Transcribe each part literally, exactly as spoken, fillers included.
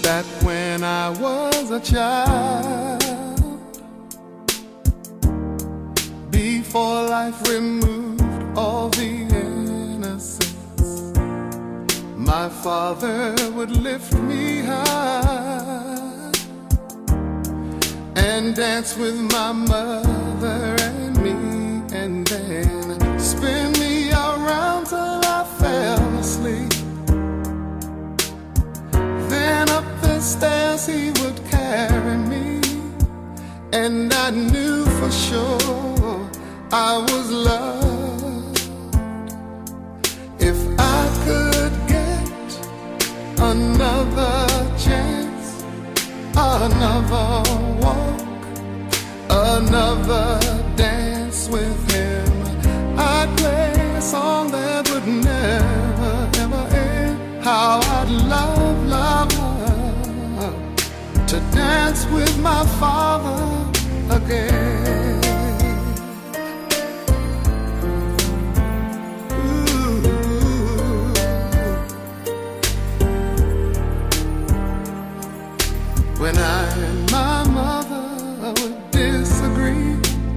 that when I was a child, before life removed all the innocence, my Father would lift me high and dance with my mother and me, and then spin me around till I fell asleep. Then up the stairs he would carry me, and I knew for sure I was loved. If I could get another chance, another walk, another dance with him, I'd play a song that would never, ever end. How I'd love, love, love to dance with my Father again. When I and my mother would disagree,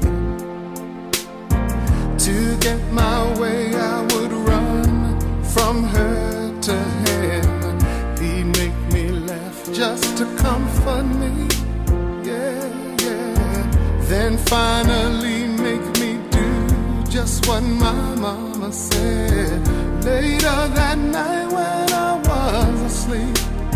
to get my way I would run from her to him. He'd make me laugh just to comfort me, yeah, yeah. Then finally make me do just what my mama said. Later that night when I was asleep,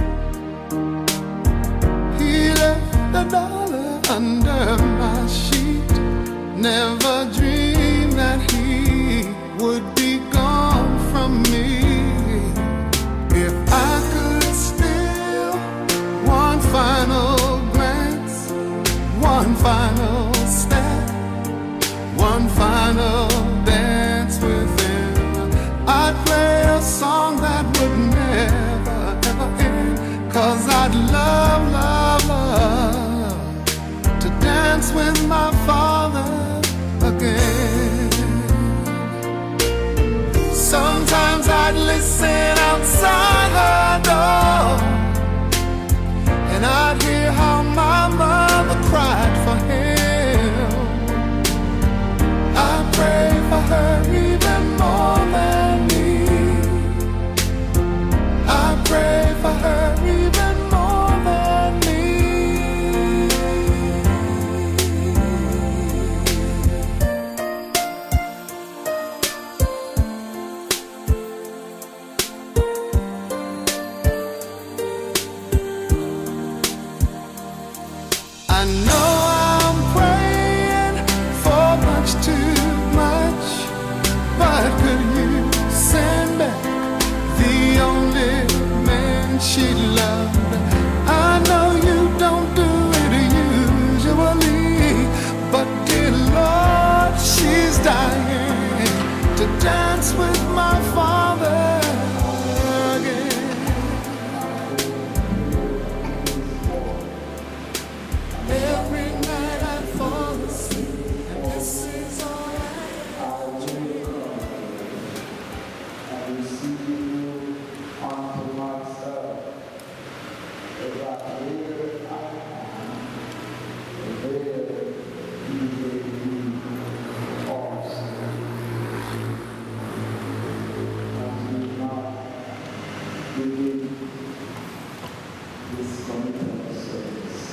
the dollar under my sheet. Never dreamed that he would be gone from me. If I could steal one final glance, one final step, one final dance with him, I'd play a song that would never, ever end. Cause I'd love, love, love to dance with my Father again. Sometimes I'd listen outside her door, and I'd hear how my mother cried for him. I pray for her even more than me. I pray for her even more than me. I know I'm praying for much too much, but could you send back the only man she loved? I know you don't do it usually, but dear Lord, she's dying to dance with my Father again. Every night I fall asleep, and this is all I I receive you unto myself. As I live, I am, and there you gave me also. I do not begin this commitment service.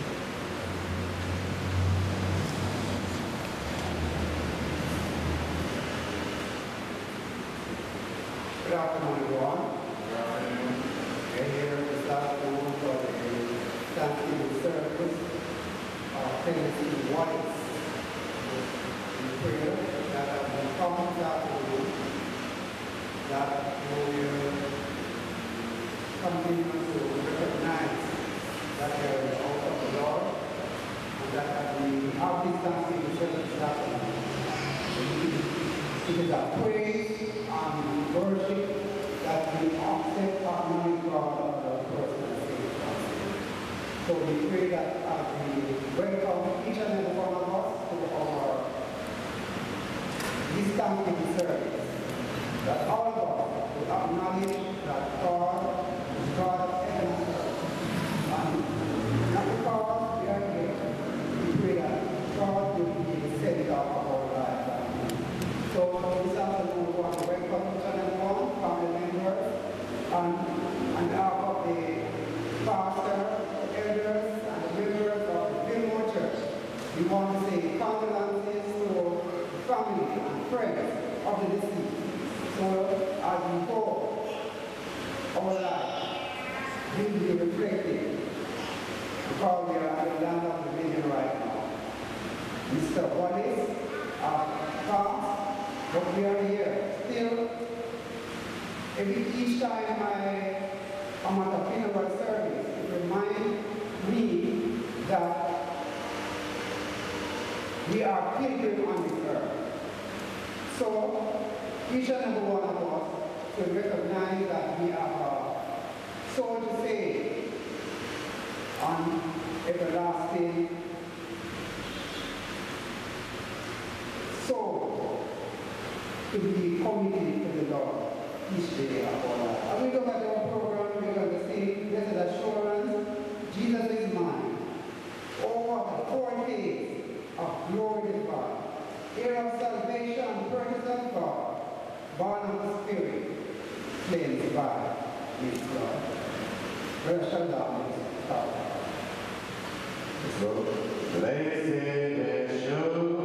Good afternoon, everyone. We're here this afternoon for the Thanksgiving service of Tennessee Whites. We pray that as we come this afternoon, that you will continue to recognize that there is the house of the Lord, and that as we have this Thanksgiving service this afternoon, it is a praise and worship that we accept our money from the personal faith. So we pray that as we welcome each and every one of us to our this Thanksgiving service, that all of us will acknowledge that God is God and earth, be reflected because we are in the land of the vision right now. Mister Wallace, our past, but we are here still. Every each time I am at a funeral service, it reminds me that we are pilgrims on this earth. So, each and every one of us should recognize that we have a soul to say on everlasting soul to be committed to the Lord each day of our life. As we look at our program, we're going to see blessed assurance, Jesus is mine. All the four days of glory to God, heir of salvation, purchase of God, born of the Spirit, cleansed by His blood. Blessed Shalom is God. Blessed assurance,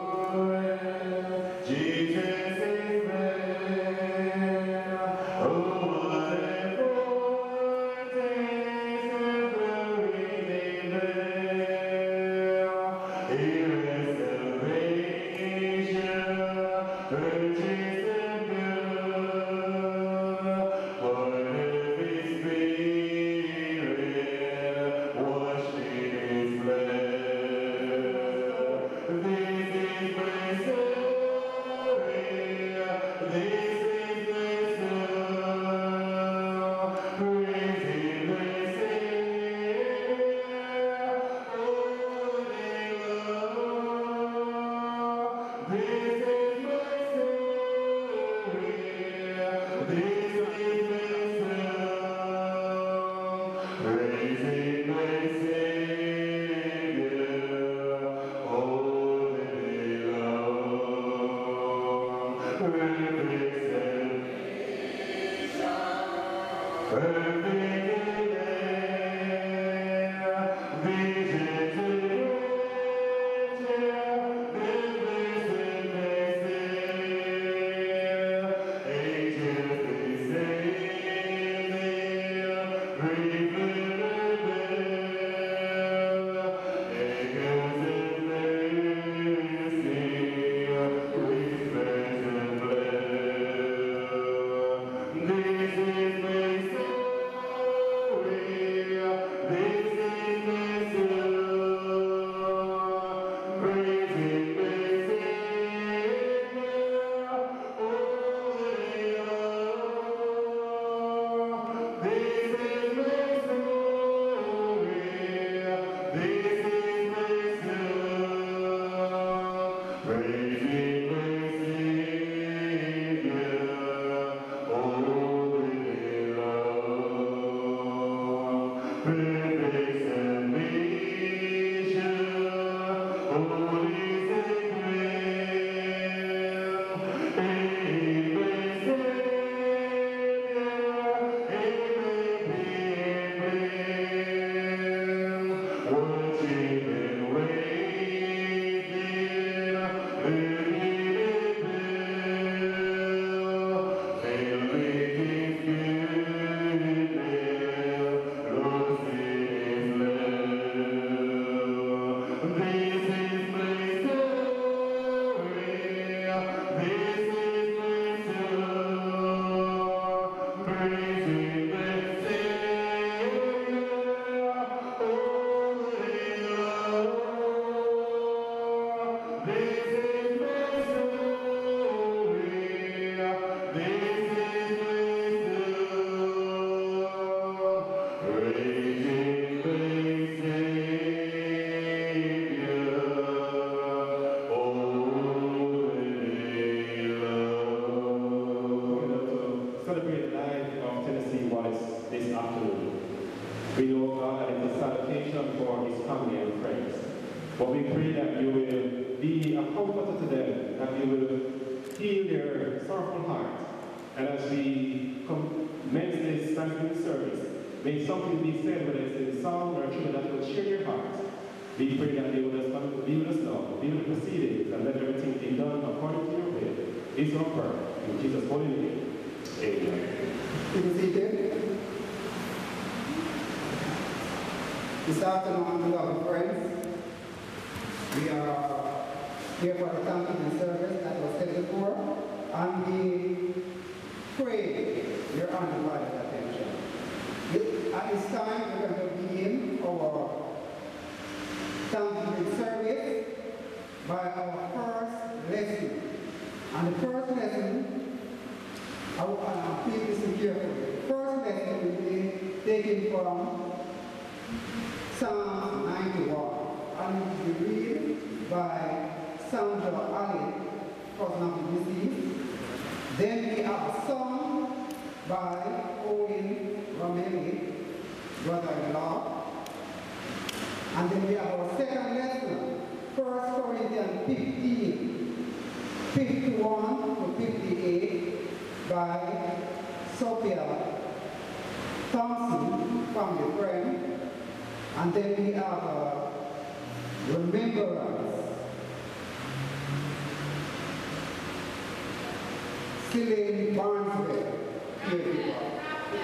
Jesus is mine. Oh, what a foretaste of glory there. Here is salvation, purchased of blood, born of His Spirit, washed in His blood. This is my story, this is my song, praising my Savior all day long. This is my story, this is my song, praising my Savior all day long. Perfect salvation, perfect Lamb, visions of rapture, then blessed Messiah, angels descending, breathing a bell, echoes of mercy, whispers of blood. This is my story, this is my song, praising my Savior all day long. This is my story, this is my song, praising my Savior all day long. Perfect salvation, holy Savior, amen, Savior, amen, watching and waiting, living in filled with His goodness, lost in His love. This is my story, this is my song, praising my Savior all day long. This is my story, this is my song, praising my Savior all day long. Celebrate the life of Tennessee Wallace this afternoon. We know God that it is a salutation for his family and friends. But we pray that you will be a comforter to them, that you will heal their sorrowful heart. And as we commence this Thanksgiving service, may something be said, whether it's in song or tune, that will cheer your heart. We pray that you will just be with us now, be with the proceedings, and let everything be done according to your will. It's our prayer. In Jesus' holy name. Amen. You can see there. This afternoon, beloved friends, we are here for the Thanksgiving service that was said before, and we pray your undivided attention. At this time, we're going to begin our Thanksgiving service by our first lesson. And the first lesson, I will uh, please listen carefully. The first lesson will be taken from Psalm ninety-one, and it will be read by Sandra Ali, cousin of the deceased. Then we have a song by Owen Romeli, brother-in-law. And then we have our second lesson, First Corinthians fifteen, fifty-one to fifty-eight, by Sophia Thompson from the friend. And then we have a remembrance, Celine Barnesville, here we are.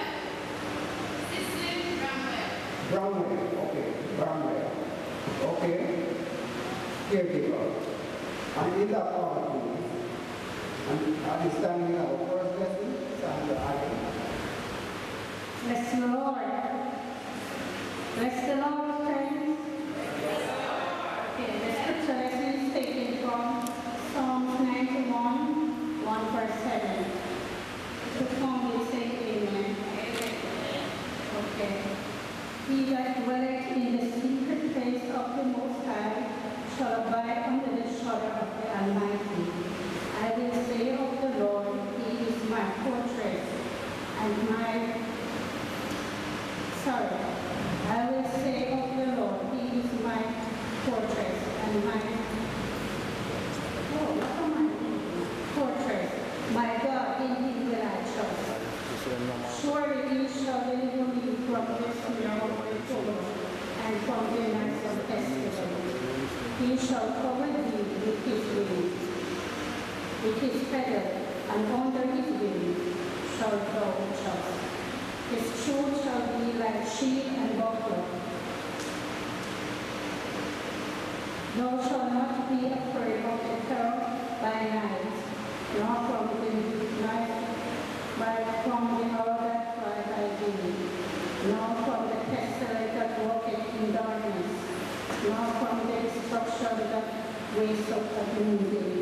Brownwell, okay, Brownwell, okay, here we go. And in that order, please. And at this time we have our first lesson, Sandra Ali. Bless the Lord. Bless the Lord, friends. Okay, the scripture lesson is taken from Psalm ninety-one, one verse seven. To formally say amen. Okay. He that dwelleth in the secret place of the Most High shall abide under the shadow of the Almighty. I will say of the Lord, He is my fortress and my sorry. I will say of the Lord, He is my fortress and my oh, what am I thinking? Fortress. My God, in Him will I trust. Surely He shall deliver me from the snare of the fowler and from the nights of pestilence. He shall cover thee with His wings, with His feathers, and under His wings shall thou trust. His truth shall be like shield and buckler. Thou shalt not be afraid of the terror by night, nor from the night, but from the hour that fly by day, nor from the pestilence that walketh in darkness, nor from the destruction that wastes up at noonday.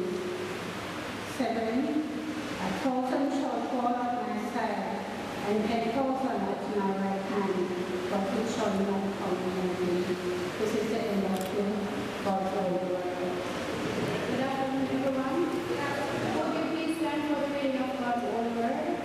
Seven, a thousand shall fall at my side, and ten thousand at my right hand, but it shall not come near me. This is the end of the God's word. Good afternoon, everyone. Would you please stand for the reading of God's holy word?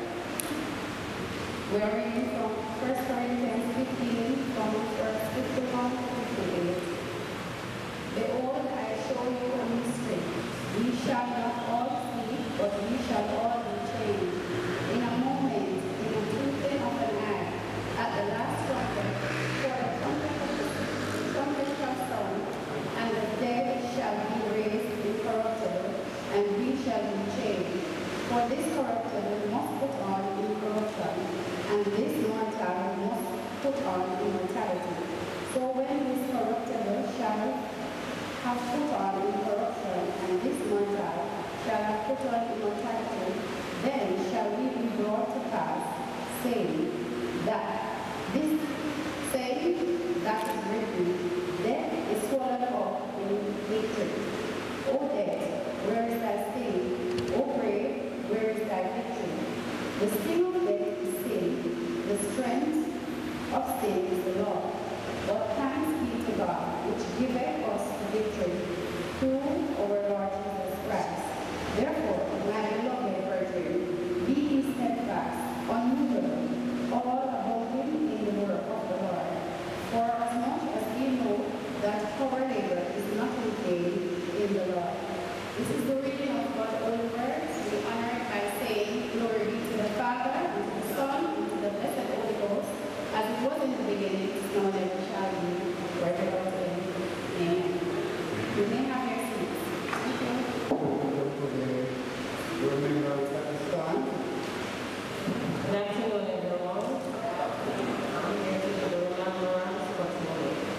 We are reading from First Corinthians fifteen, from verse fifty-one to fifty-eight. Behold, I show you a mystery. We shall not all sleep, but we shall all be changed. In a moment, in a twinkling of an eye, at the last trumpet, for the trumpet of the trumpet shall sound, and the dead shall be raised incorruptible, and we shall be changed. For this corruptible must put on incorruption, and this mortal must put on immortality. So when this corruptible shall have put on incorruption, and this mortal shall have put on immortality, then shall we be brought to pass, saying that this saying that is written, death is swallowed up in victory. O death, where is thy sting? O grave, where is thy victory? The sting of death is sin, the strength of sin is the law. But thanks be to God, which giveth us victory through our Lord Jesus Christ. Therefore, my beloved brethren, be ye steadfast, unmovable, all abounding in the work of the Lord. For as much as ye know that our labor is not in vain in the Lord. This is the reading of God's holy word. We honor it by saying, Glory be to the Father, and to the Son, and to the blessed Holy Ghost, as it was in the beginning, is now, and ever shall be, forever and ever. Amen. You may have your seats. Thank you. Remember at this time. Good afternoon, everyone. I'm here to do the remembrance for tomorrow.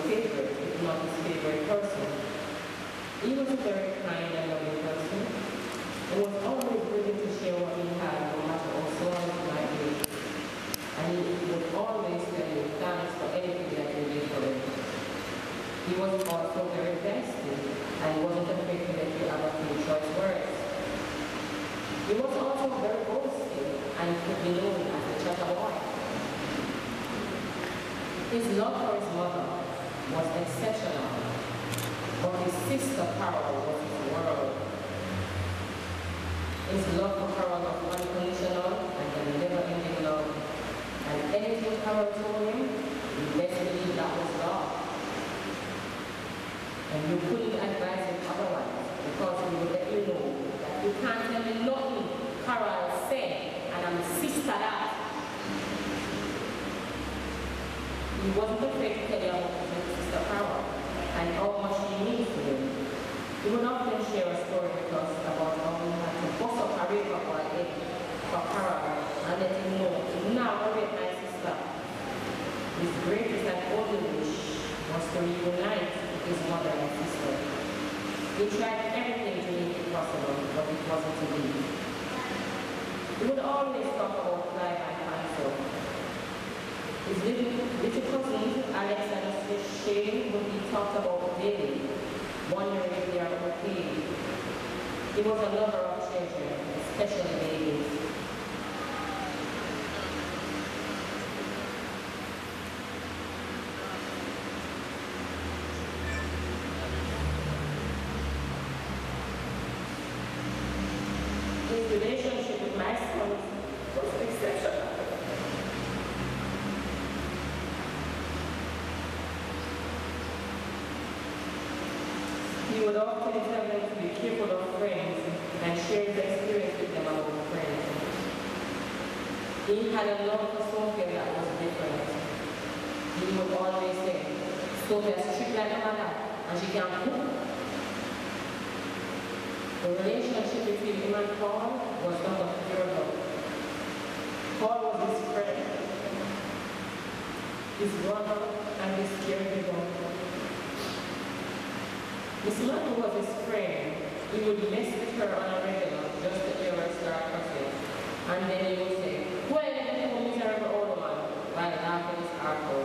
favorite, if not his favorite person. He was a very kind and loving person, and was always willing to share what he had, no matter how small it might be. And he would always tell you thanks for anything that you did for him. He was also very festive, and he wasn't afraid to let you have a few choice words. He was also very boasting, and could be known as a chatter boy. His love for his mother was exceptional, but his sister Carol was his world. His love for Carol was unconditional and a never-ending love. And anything Carol told him, you best believe that was love. And you couldn't advise him otherwise, because he would let you know that you can't tell me nothing Carol said, and I'm sister that. He wasn't afraid to tell you about his sister Carol and how much she means to him. He would often share a story with us about how he had to bust up a river for a egg for Carol and let him know, now I read my sister. His greatest and only wish was to reunite with his mother and sister. He tried everything to make it possible, but it wasn't to be. He would always talk about life and counsel. His little, little cousin, Alex and Shane, would be talked about daily, wondering if they are okay. He was a lover of children, especially babies. His relationship with my son was exceptional. He would often tell them to be careful of friends and share his experience with them about friends. He had a love for Sophia that was different. He would always say, Sophia's strict like a mother and she can cook. The relationship between him and Paul was not of pure love. Paul was his friend, his brother, and his caregiver. Miss Martin was his friend. He would mess with her on a regular just to hear her start cussing. And then he would say, well, you miserable old woman, while laughing his heart out.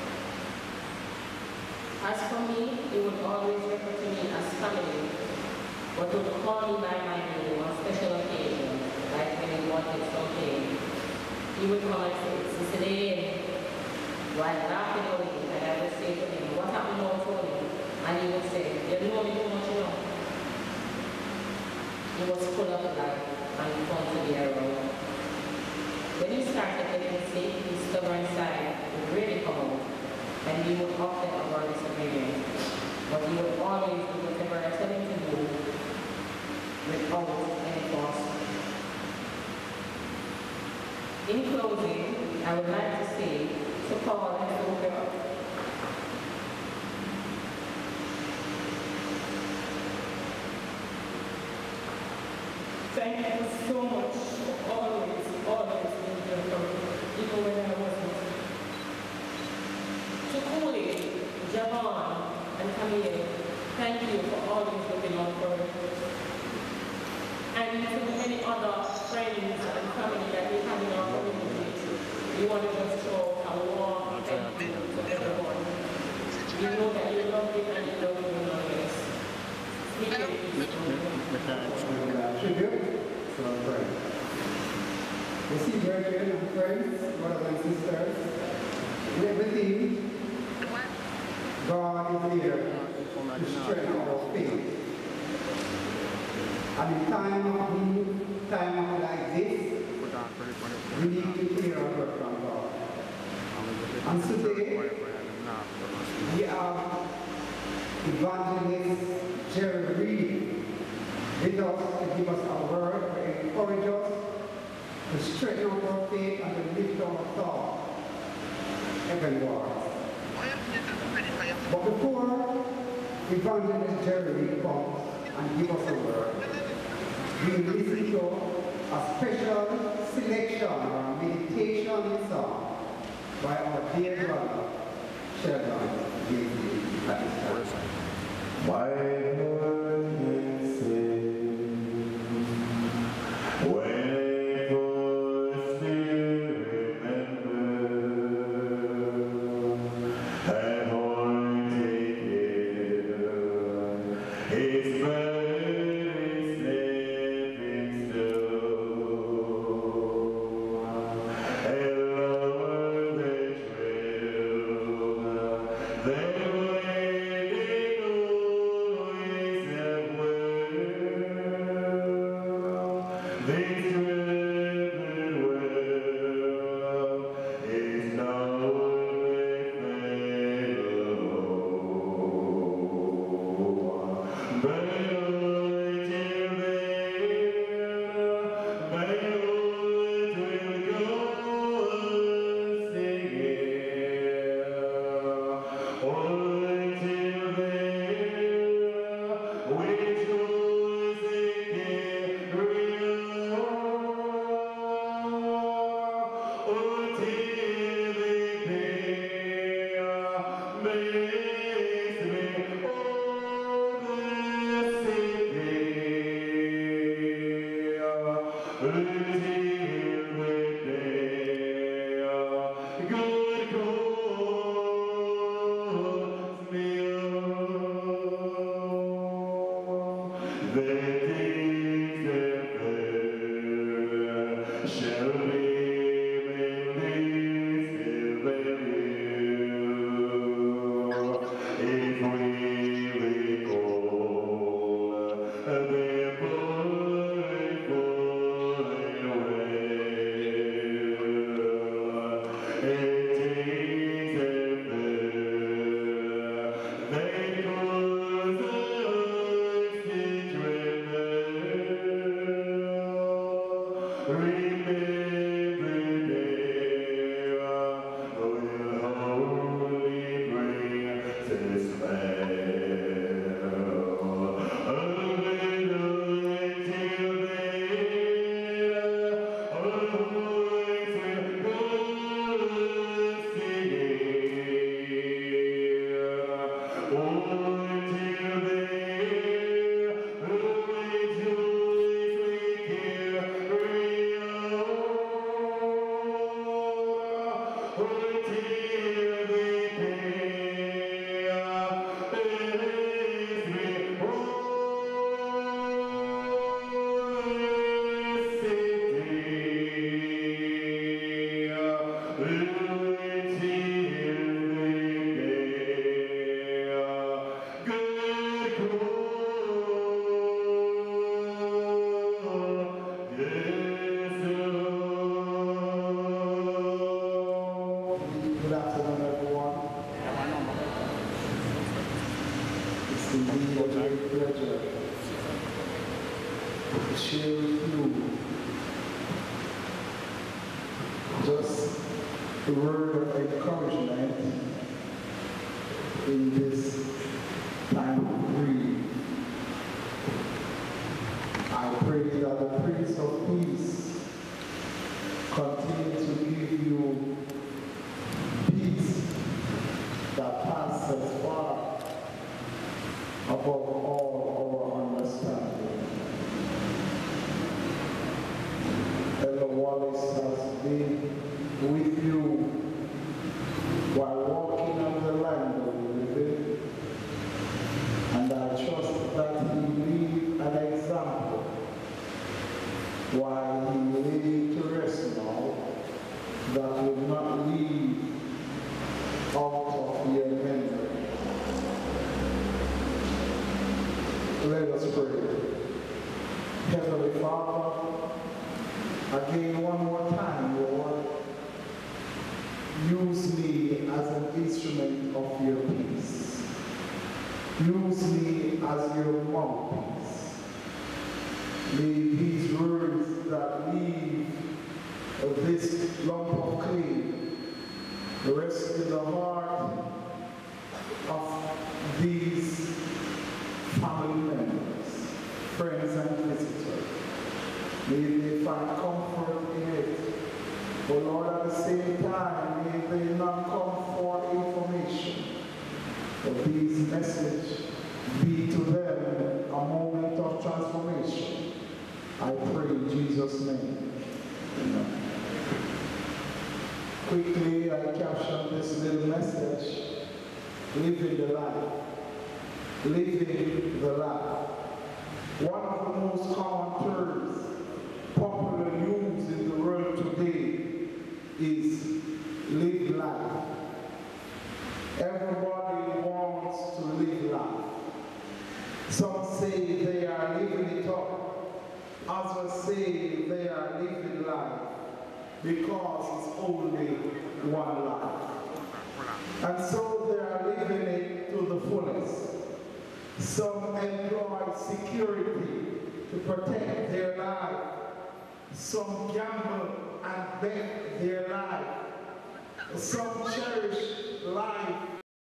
As for me, he would always refer to me as family, but would call me by my name on special occasions, like when he wanted something. He would come and say, Cicely, while laughing at me, and I would say to him, what happened now, Tony? And he would say, you know me too much, you know. He was full of life and fun to be around. When he started getting sick, his stubborn side would really come out, and he would often avoid disagreement. But he would always do whatever I tell him to do without any cost. In closing, I would like to say to Paul and Sophia, thank you so much for always, always being there for me, even when I wasn't. To Cooley, Javon, and Camille, thank you for always looking out for me. And to many other friends and family that we have in our community, we want to just show a warm thank you to everyone. We know that you love me and you love me always. Tribute to our friends. You see, brethren and friends, brothers and sisters, in everything, God is here to strengthen our faith. And in time of need, time like this, we need to hear a word from God. And today, we have Evangelist Jerry Reed with us to give us a word to encourage us, to straighten up our faith and to lift our thought heavenward. But before Evangelist Jerry Reed comes and give us a word, we will listen to a special selection or meditation song by our dear brother, Sheldon gave me at this time. My heart can sing when I first remember that haunted hill, its very stepping stone, and over the trail, there Good afternoon, everyone. It's indeed a great pleasure to share with you just a word of encouragement in this time of grief. I pray that the Prince of Peace continue to give you peace that passes far above all our understanding. Ella Wallace has been with you while walking on the land of the living, and I trust that he leave an example while he lay to rest now, that will not leave out of your memory. Let us pray. Heavenly Father, again one more time, Lord, use me as an instrument of your peace. Use me as your mouthpiece. May these words that leave this lump of clay rest in the heart of these family members, friends and visitors. May they find comfort in it, But Lord, at the same time, may they not come for information, but this message be to them a moment of transformation. I pray in Jesus' name. Amen. Quickly, I captioned this little message, living the life. Living the life. One of the most common terms popular used in the world today is live life. Everybody wants to live life. Some say they are living it up. Others say they are living life because it's only one life. And so they are living it to the fullest. Some employ security to protect their life. Some gamble and bet their life. Some cherish life